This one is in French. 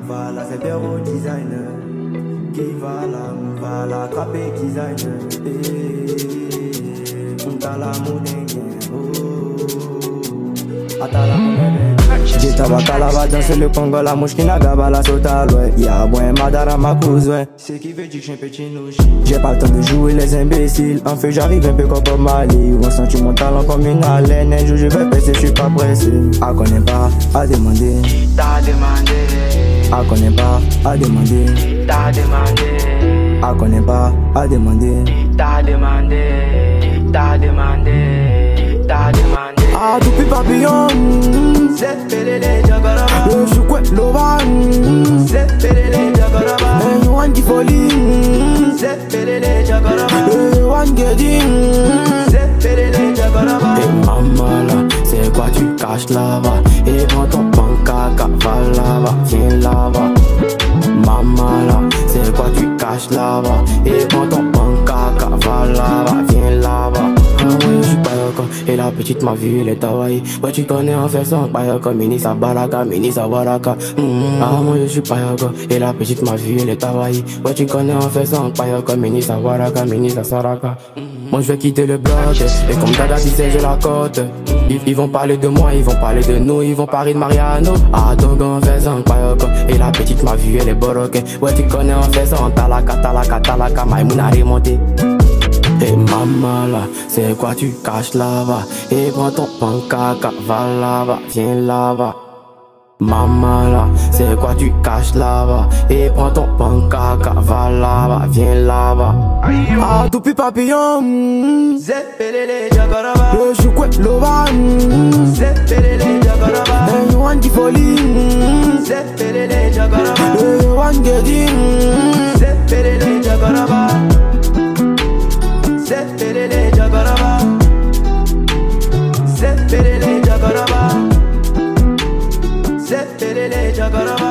m'vala, c'est bien au designer. Kivala, m'vala, capé designer. M'tala moudenge, Atala moudenge. Jeta bakalava danser le Congo, la mouche qui n'a gaba la sota ouais. Y'a boin madara ma cause ouais. C'est qui veut dire que j'suis un petit nouchi. J'ai pas le temps de jouer les imbéciles. En fait j'arrive un peu comme Bob Marley. On sent mon talent comme une haleine. Un jour je vais passer, j'suis pas pressé. À connaît pas, à demander. T'as demandé. À connaît pas, à demander. T'as demandé. À connaît pas, à demander. T'as demandé. T'as demandé. T'as demandé. Ah tout puis papillon. C'est pelele jagaraba. Le choukouet l'ovan. C'est pelele jagaraba. Un one qui folie. C'est pelele jagaraba. Le one getting. C'est pelele jagaraba. Et maman là, c'est quoi tu caches là-bas? Et prends ton pancaka, va là-bas, viens là-bas. Maman là, c'est quoi tu caches là-bas? Et prends ton pancaka, va là-bas, viens là-bas. Ah ouais, j'suis pas d'accord. Et la petite m'a vu, elle est hawaii. Ouais, tu connais en fait ça, pas d'accord. Mini sa baraka, mini sa baraka. Ah moi je suis pas d'accord. Et la petite m'a vu, elle est hawaii. Ouais, tu connais en fait ça, pas d'accord. Mini sa baraka, mini sa saraka. Moi je vais quitter le bloc. Et comme Dada disait, je la cote. Ils vont parler de moi, ils vont parler de nous, ils vont parler de Mariano. Ah donc en faisant pas d'accord. Et la petite m'a vu, elle est boroque. Ouais, tu connais en faisant talaka, talaka, talaka. Maïmouna remonté. Et maman là, c'est quoi tu caches là-bas? Et prends ton pancaka, va là-bas, viens là-bas. Maman là, c'est quoi tu caches là-bas? Et prends ton pancaka, va là-bas, viens là-bas. Ah tout puis papillon. C'est pelele jagaraba. Le choukouet l'ovan. C'est pelele jagaraba. Un one qui folie. C'est pelele jagaraba. Le one getting. C'est pelele jagaraba. C'est pelele jagaraba. C'est pelele jagaraba. C'est pelele jagaraba.